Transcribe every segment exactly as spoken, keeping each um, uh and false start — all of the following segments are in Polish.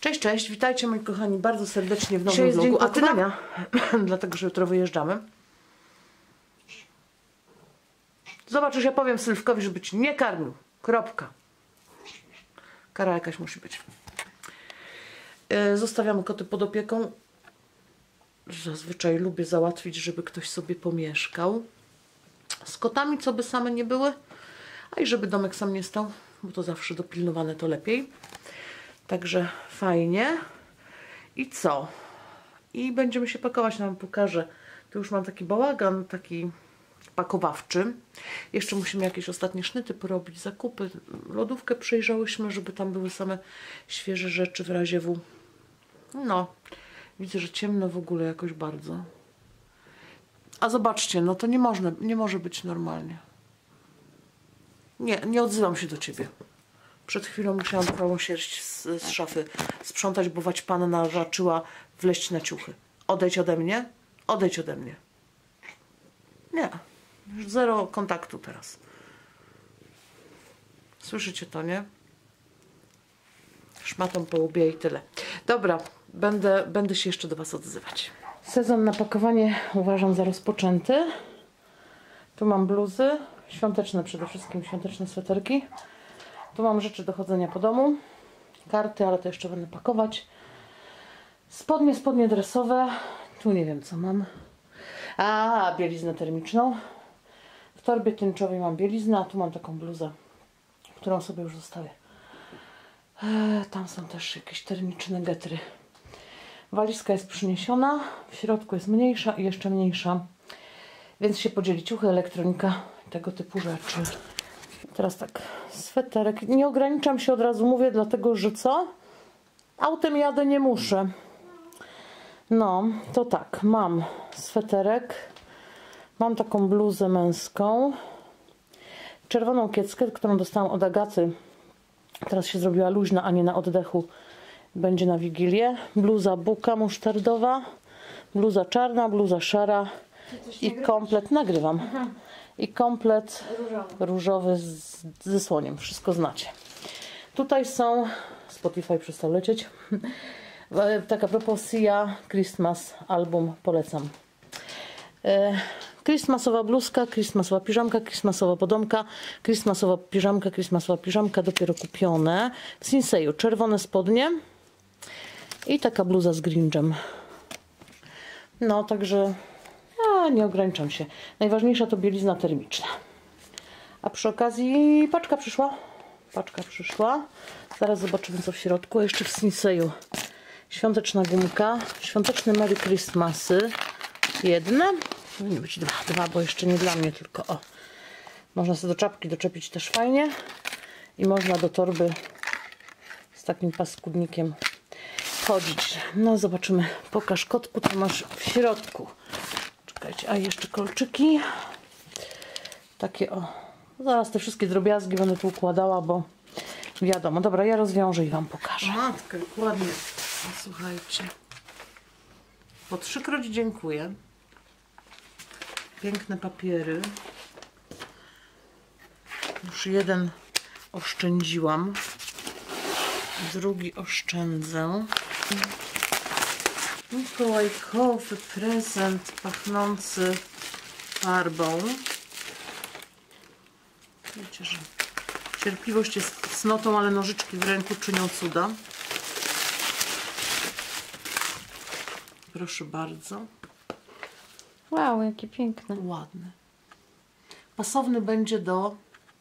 Cześć, cześć, witajcie moi kochani bardzo serdecznie w nowym Dzisiaj jest vlogu. dzień A ty na... pakowania. Dlatego, że jutro wyjeżdżamy. Zobacz, już ja powiem Sylwkowi, żeby ci nie karmił. Kropka. Kara jakaś musi być. Yy, zostawiamy koty pod opieką. Zazwyczaj lubię załatwić, żeby ktoś sobie pomieszkał. Z kotami, co by same nie były. A i żeby domek sam nie stał, bo to zawsze dopilnowane to lepiej. Także fajnie. I co? I będziemy się pakować, nam pokażę. Tu już mam taki bałagan, taki pakowawczy. Jeszcze musimy jakieś ostatnie sznyty porobić, zakupy. Lodówkę przejrzałyśmy, żeby tam były same świeże rzeczy w razie W. No, widzę, że ciemno w ogóle jakoś bardzo. A zobaczcie, no to nie można, nie może być normalnie. Nie, nie odzywam się do ciebie. Przed chwilą musiałam całą sierść z, z szafy sprzątać, bo waćpanna raczyła wleźć na ciuchy. Odejdź ode mnie. Odejdź ode mnie. Nie. Już zero kontaktu teraz. Słyszycie to, nie? Szmatą po łbie i tyle. Dobra, będę, będę się jeszcze do was odzywać. Sezon na pakowanie uważam za rozpoczęty. Tu mam bluzy. Świąteczne przede wszystkim, świąteczne sweterki. Tu mam rzeczy do chodzenia po domu. Karty, ale to jeszcze będę pakować. Spodnie, spodnie dresowe. Tu nie wiem co mam. A, bieliznę termiczną. W torbie tęczowej mam bieliznę, a tu mam taką bluzę, którą sobie już zostawię. Eee, tam są też jakieś termiczne getry. Walizka jest przyniesiona. W środku jest mniejsza i jeszcze mniejsza. Więc się podzieli ciuchy, elektronika, tego typu rzeczy. Teraz tak, sweterek. Nie ograniczam się, od razu mówię, dlatego że co? Autem jadę, nie muszę. No, to tak, mam sweterek. Mam taką bluzę męską. Czerwoną kieckę, którą dostałam od Agaty. Teraz się zrobiła luźna, a nie na oddechu. Będzie na Wigilię. Bluza buka musztardowa. Bluza czarna, bluza szara. I komplet, nagrywam. Aha. I komplet różowy, różowy z, ze słoniem. Wszystko znacie. Tutaj są, Spotify przestał lecieć. Tak a propos Sia Christmas album, polecam. E, Christmasowa bluzka, Christmasowa piżamka, Christmasowa podomka, Christmasowa piżamka, Christmasowa piżamka, dopiero kupione. W Sinseju czerwone spodnie i taka bluza z Grinczem. No, także ja nie ograniczam się. Najważniejsza to bielizna termiczna. A przy okazji paczka przyszła. Paczka przyszła. Zaraz zobaczymy co w środku. Jeszcze w Sinseju świąteczna gumka. Świąteczne Merry Christmasy. Jedne. Powinny być dwa. Dwa, bo jeszcze nie dla mnie, tylko o. Można sobie do czapki doczepić też fajnie. I można do torby z takim paskudnikiem chodzić. No zobaczymy. Pokaż kotku, co masz w środku. Czekajcie, a jeszcze kolczyki. Takie o. Zaraz te wszystkie drobiazgi będę tu układała, bo wiadomo. Dobra, ja rozwiążę i wam pokażę. Matkę, ładnie. Słuchajcie. Po trzykroć dziękuję. Piękne papiery. Już jeden oszczędziłam. Drugi oszczędzę. Mikołajkowy prezent pachnący farbą. Wiecie, że cierpliwość jest cnotą, ale nożyczki w ręku czynią cuda. Proszę bardzo. Wow, jakie piękne. Ładny. Pasowny będzie do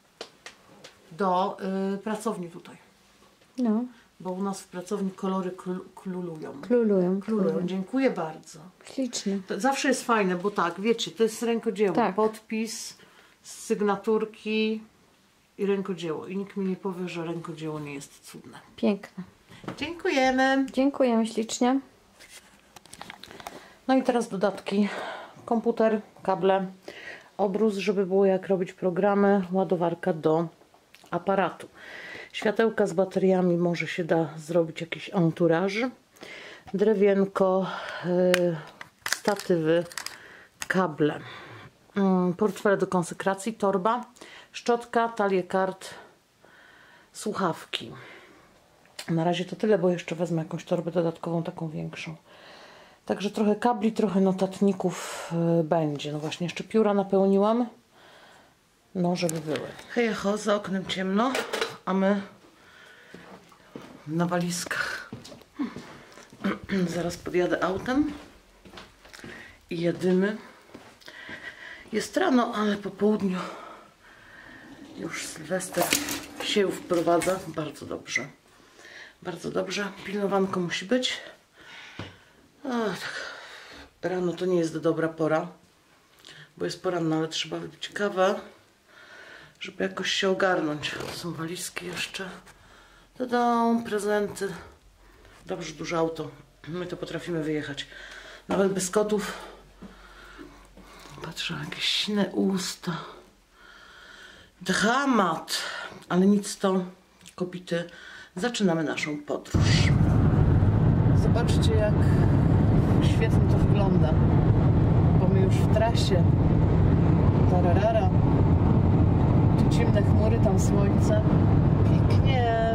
do yy, pracowni tutaj. No. Bo u nas w pracowni kolory kl klulują. Klulują. Klulują. Dziękuję bardzo. Śliczne. To zawsze jest fajne, bo tak, wiecie, to jest rękodzieło. Tak. Podpis, sygnaturki i rękodzieło. I nikt mi nie powie, że rękodzieło nie jest cudne. Piękne. Dziękujemy. Dziękujemy ślicznie. No i teraz dodatki. Komputer, kable, obrus, żeby było jak robić programy, ładowarka do aparatu. Światełka z bateriami, może się da zrobić jakiś enturaż. Drewienko, yy, statywy, kable. Yy, portfele do konsekracji, torba, szczotka, talie kart, słuchawki. Na razie to tyle, bo jeszcze wezmę jakąś torbę dodatkową, taką większą. Także trochę kabli, trochę notatników yy, będzie. No właśnie, jeszcze pióra napełniłam. No, żeby były. Hej, ho, za oknem ciemno, a my na walizkach. Zaraz podjadę autem i jedymy. Jest rano, ale po południu już Sylwester się wprowadza. Bardzo dobrze. Bardzo dobrze. Pilnowanko musi być. A, tak. Rano to nie jest dobra pora, bo jest poranna, ale trzeba wypić kawę, żeby jakoś się ogarnąć. To są walizki jeszcze. Dodam prezenty. Dobrze, duże auto. My to potrafimy wyjechać. Nawet bez kotów. Patrzę, jakieś sine usta. Dramat. Ale nic to, kobity. Zaczynamy naszą podróż. Zobaczcie, jak świetnie to wygląda. Bo my już w trasie. Tararara. Tu ciemne chmury, tam słońce. Pięknie.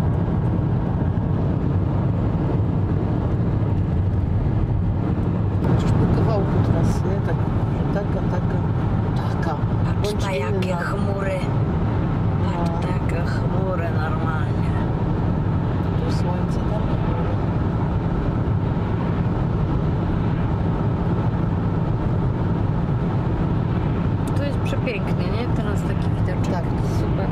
Chociaż po kawałku teraz, nie? Tak, że taka, taka, taka. Patrz na jakie chmury. Patrz na jakie chmury normalnie. Tu słońce, tam chmury. To jest przepięknie, nie? Teraz taki widoczek. Tak. Super.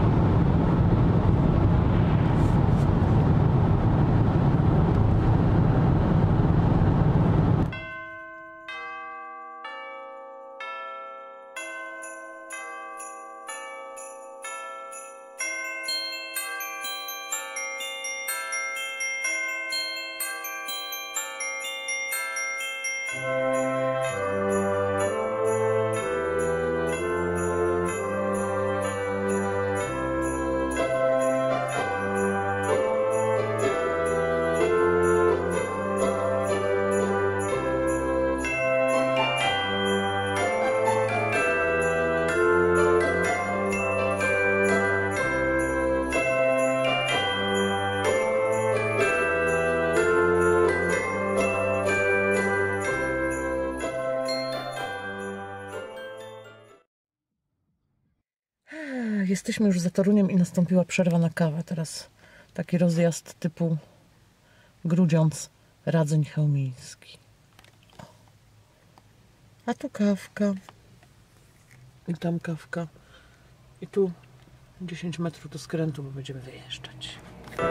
Jesteśmy już za Toruniem i nastąpiła przerwa na kawę. Teraz taki rozjazd typu Grudziądz, Radzyń Chełmiński. A tu kawka. I tam kawka. I tu dziesięć metrów do skrętu, bo będziemy wyjeżdżać.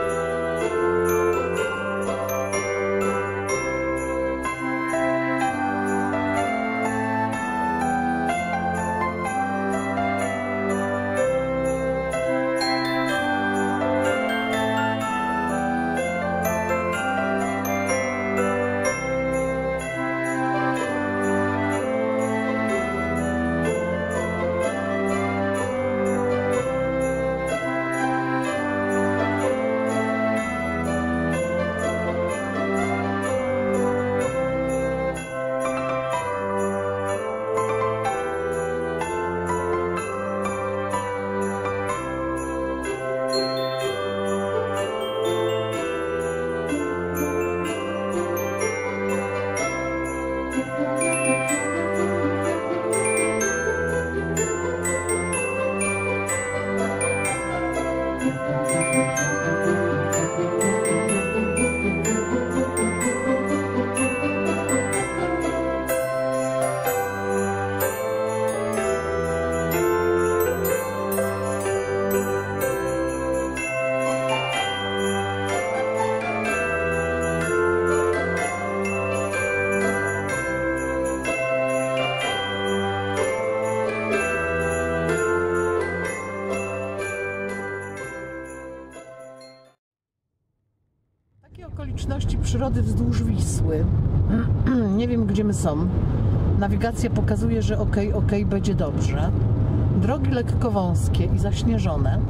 Okoliczności przyrody wzdłuż Wisły. Nie wiem, gdzie my są. Nawigacja pokazuje, że ok, ok, będzie dobrze. Drogi lekko wąskie i zaśnieżone.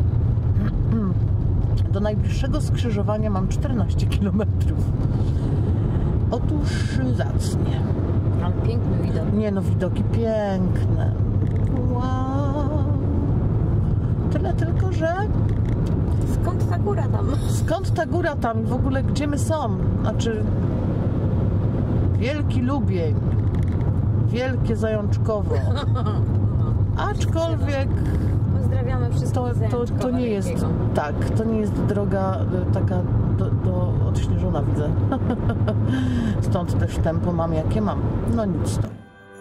Do najbliższego skrzyżowania mam czternaście kilometrów. Otóż zacnie. Ale piękny widok. Nie no, widoki piękne. Wow. Tyle tylko, że skąd ta góra tam? Skąd ta góra tam? W ogóle gdzie my są? Znaczy... Wielki Lubień. Wielkie Zajączkowo. Aczkolwiek... Pozdrawiamy wszystkich To, to, to nie jest... Tak, to nie jest droga taka do, do odśnieżona, widzę. Stąd też tempo mam jakie mam. No nic to.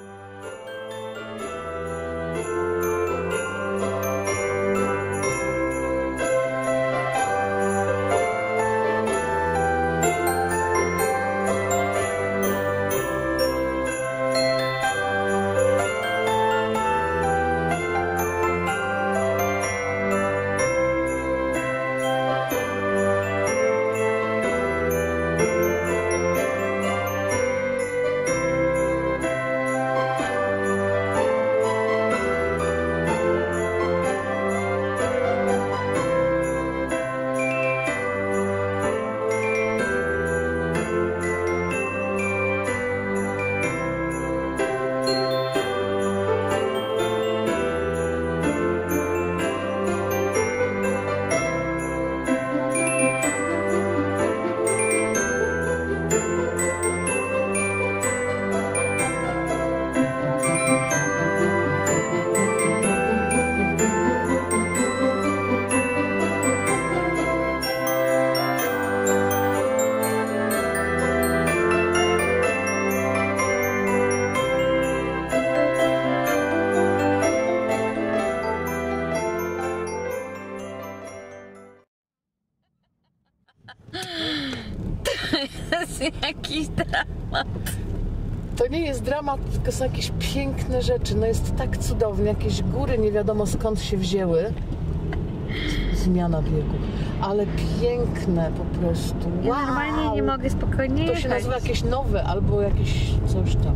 To jest jakiś dramat. To nie jest dramat, tylko są jakieś piękne rzeczy. No jest tak cudownie. Jakieś góry nie wiadomo skąd się wzięły. Zmiana biegu. Ale piękne po prostu. Wow. Ja normalnie nie mogę spokojnie To jechać. się nazywa jakieś nowe albo jakieś coś tam.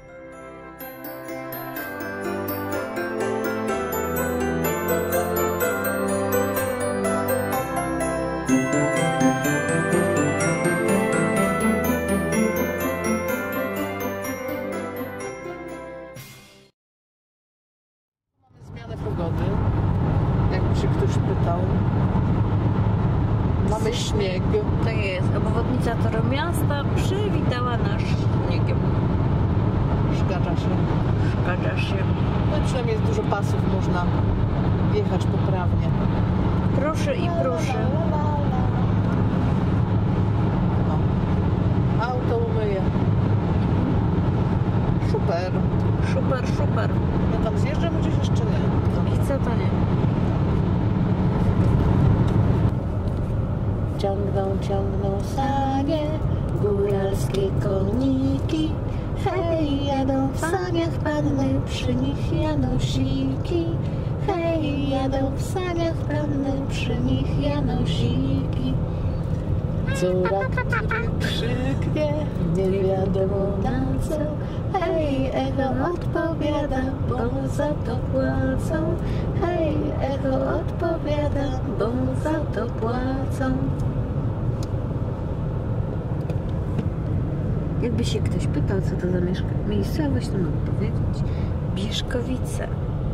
Zmianę pogody, jakby się ktoś pytał. Mamy śnieg. To jest obwodnica Toromiasta przywitała nas śniegiem. Zgadza się. Zgadza się. No i przynajmniej jest dużo pasów, można jechać poprawnie. Proszę i proszę. No. Auto umyje. Super. Super, super. Ja tam zjeżdżam, gdzieś jeszcze nie. I co to nie? Ciągną, ciągną sanie, góralskie koniki. Hej, jadą w saniach panny, przy nich janosiki. Hej, jadą w saniach panny, przy nich janosiki. Córa, który krzyknie, nie wiadomo na co. Hej, echo odpowiada, bo za to płacą. Hej, echo odpowiada, bo za to płacą. Jakby się ktoś pytał, co to za mieszka- miejscowość, to mogę powiedzieć Bieszkowice.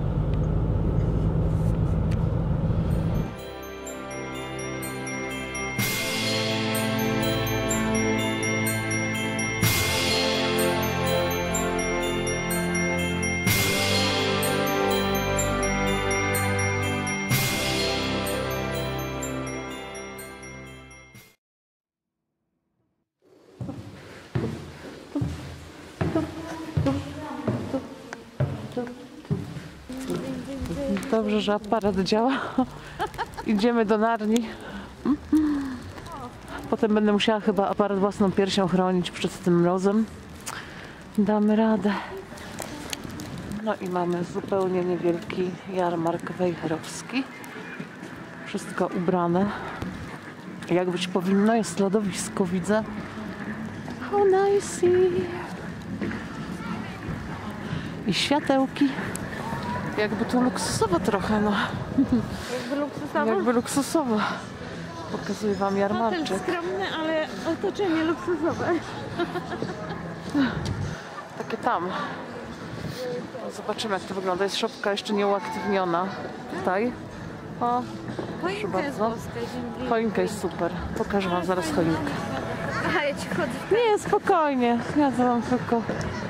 Dobrze, że aparat działa. Idziemy do Narni. Potem będę musiała chyba aparat własną piersią chronić przed tym mrozem. Damy radę. No i mamy zupełnie niewielki jarmark wejherowski. Wszystko ubrane. Jak być powinno, jest lodowisko, widzę. How nice. I światełki. Jakby tu luksusowo trochę, no. Jakby luksusowo? Jakby luksusowo. Pokazuję wam jarmarczyk. Hotel skromny, ale otoczenie luksusowe. Takie tam. Zobaczymy, jak to wygląda. Jest szopka jeszcze nieuaktywniona tutaj. O, proszę Choinka jest bardzo. boska, idziemy Choinka jest super. Pokażę wam zaraz choinkę. Aha, ja ci chodzę. Nie, spokojnie. Ja to mam tylko...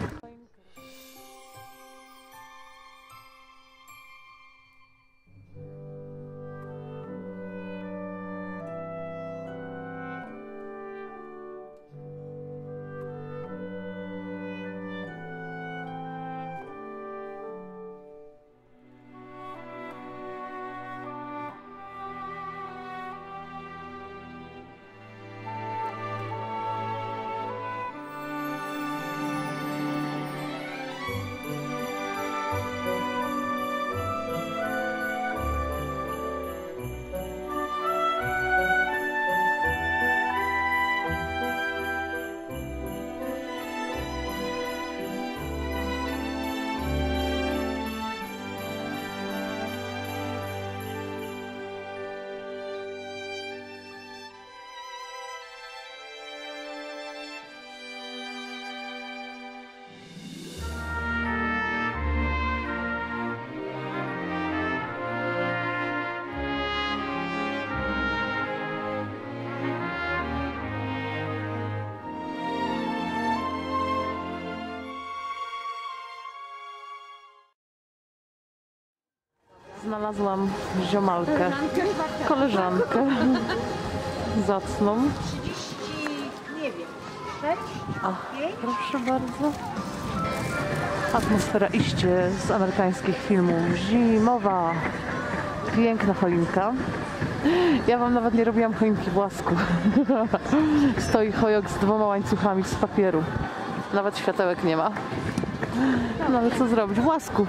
Znalazłam ziomalkę, koleżankę zacną. Nie wiem. A, proszę bardzo. Atmosfera iście z amerykańskich filmów. Zimowa. Piękna choinka. Ja wam nawet nie robiłam choinki w łasku. Stoi chojok z dwoma łańcuchami z papieru. Nawet światełek nie ma. No ale co zrobić? W łasku.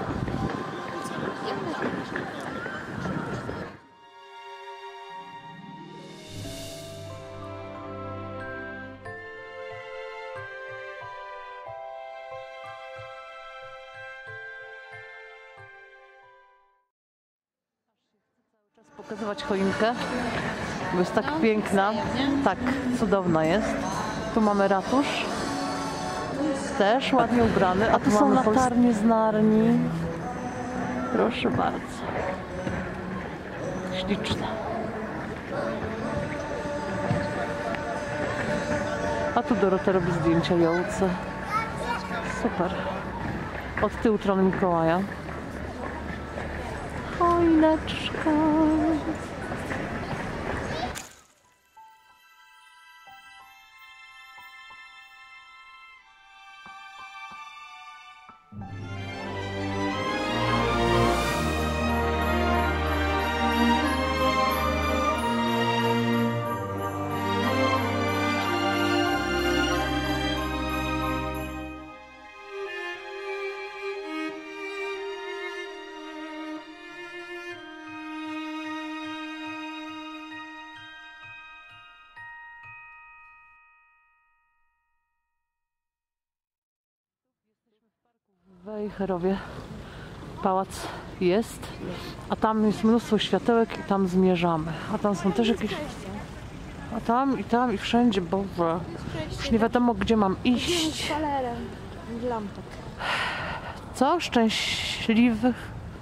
Pokazywać choinkę, bo jest tak piękna, tak cudowna jest. Tu mamy ratusz, też ładnie ubrany, a tu są latarnie z Narni. Proszę bardzo, śliczne. A tu Dorota robi zdjęcia Jołce. Super. Od tyłu tron Mikołaja. Choineczka. W Wejherowie pałac jest, a tam jest mnóstwo światełek i tam zmierzamy. A tam są też jakieś... A tam i tam i wszędzie, Boże. Już nie wiadomo, gdzie mam iść. Falerem lampek. Co? Szczęśliwych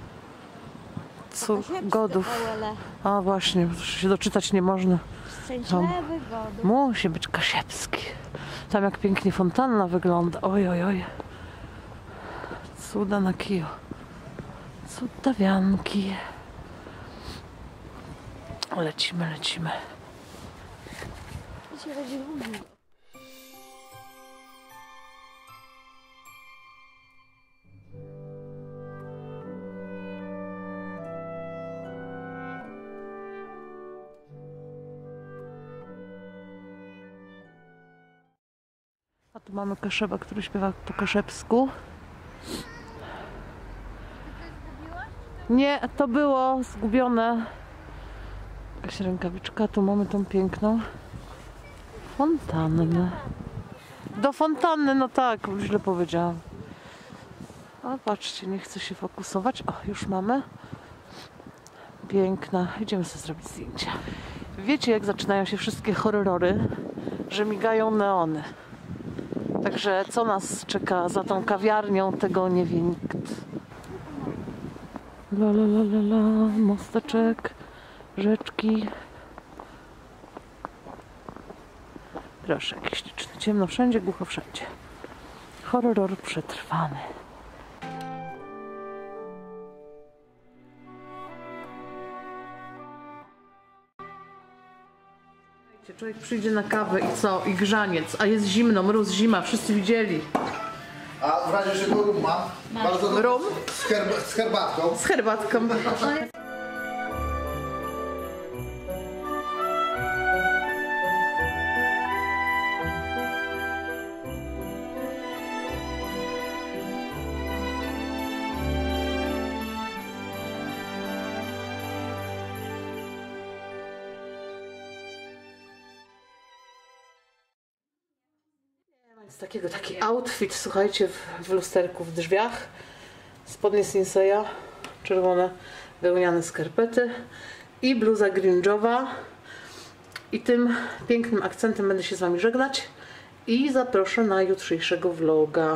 cóż, godów. A właśnie, się doczytać nie można. Szczęśliwy godów. Musi być Kasiepski. Tam jak pięknie fontanna wygląda. Oj, oj, oj. Cuda na kiju. Cudawianki. Lecimy, lecimy. Dzisiaj będzie długi. A tu mamy Kaszeba, który śpiewa po kaszebsku. Nie, to było zgubione. Jakaś rękawiczka. Tu mamy tą piękną fontannę. Do fontanny, no tak, źle powiedziałam. A patrzcie, nie chcę się fokusować. O, już mamy. Piękna. Idziemy sobie zrobić zdjęcia. Wiecie, jak zaczynają się wszystkie horrory, że migają neony. Także co nas czeka za tą kawiarnią, tego nie wie nikt. La la la la la, mosteczek rzeczki. Proszę, jakiś śliczny. Ciemno wszędzie, głucho wszędzie. Horror przetrwany. Człowiek przyjdzie na kawę i co? I grzaniec, a jest zimno, mróz, zima, wszyscy widzieli. A w razie czego rum mam? Bardzo dobry. Rum? Z, herb z herbatką. Z herbatką. Jest takiego, taki outfit, słuchajcie, w, w lusterku w drzwiach. Spodnie Sinseya, czerwone wełniane skarpety i bluza gringe'owa. I tym pięknym akcentem będę się z Wami żegnać i zaproszę na jutrzejszego vloga.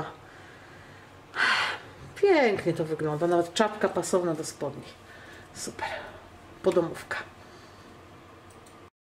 Pięknie to wygląda, nawet czapka pasowna do spodni. Super, podomówka.